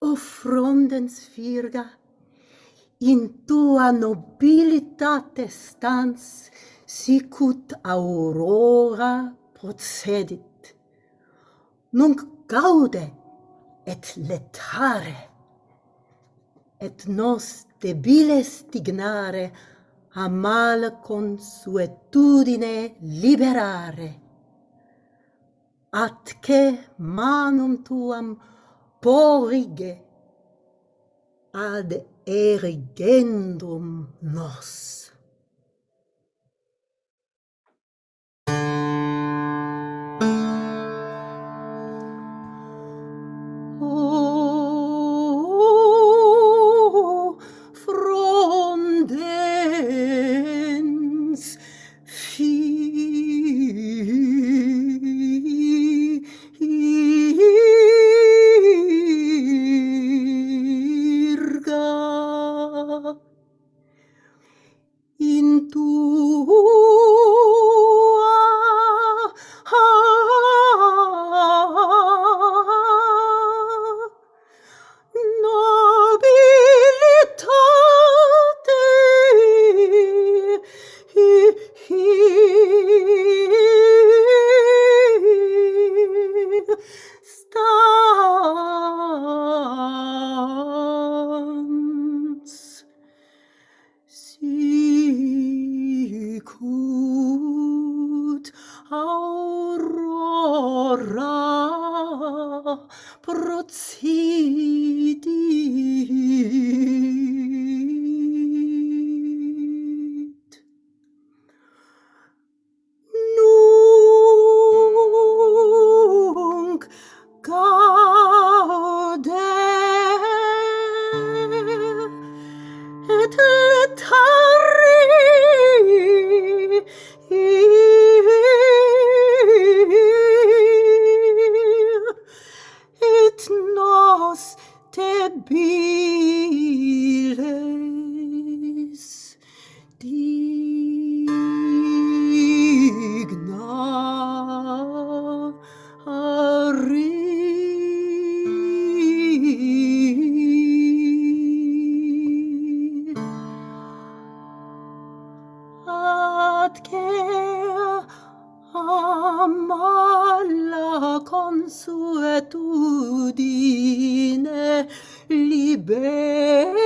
O frondens virga, in tua nobilitate stans, sicut aurora procedit. Nunc gaude et letare, et nos debiles dignare, a mala consuetudine liberare. Atque manum tuam porrige ad erigendum nos. O frondens virga, in tua nobilitate stans, sicut aurora procedit. Nunc gaude et letare, et nos debiles dignari. Atque amala consuetudine liberare,